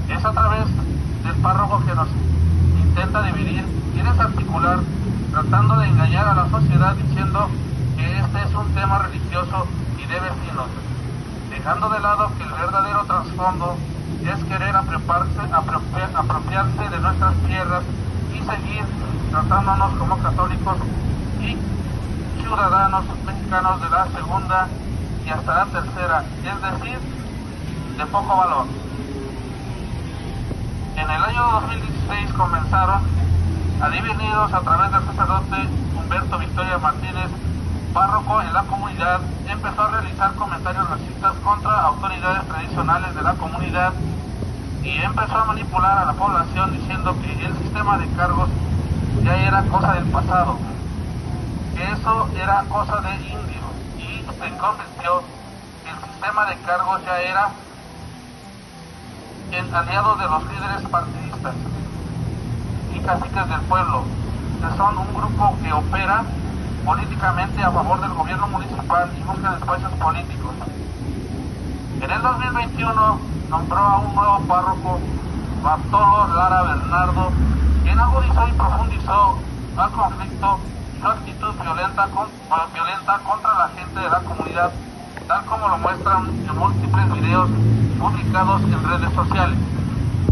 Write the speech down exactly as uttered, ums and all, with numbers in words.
Es a través del párroco que nos intenta dividir y desarticular, tratando de engañar a la sociedad diciendo que este es un tema religioso y de vecinos, dejando de lado que el verdadero trasfondo es querer apropiarse, apropiar, apropiarse de nuestras tierras y seguir tratándonos como católicos y ciudadanos mexicanos de la segunda y hasta la tercera, es decir, de poco valor. En el año dos mil dieciséis comenzaron, adivinados a través del sacerdote Humberto Victoria Martínez, párroco en la comunidad, empezó a realizar comentarios racistas contra autoridades tradicionales de la comunidad y empezó a manipular a la población diciendo que el sistema de cargos ya era cosa del pasado, que eso era cosa de indios, y se convirtió que el sistema de cargos ya era el aliado de los líderes partidistas y caciques del pueblo, que son un grupo que opera políticamente a favor del gobierno municipal y busca espacios políticos. En el dos mil veintiuno nombró a un nuevo párroco, Bartolo Lara Bernardo, quien agudizó y profundizó al conflicto y su actitud violenta, con, violenta contra la gente de la comunidad, tal como lo muestran en múltiples videos publicados en redes sociales.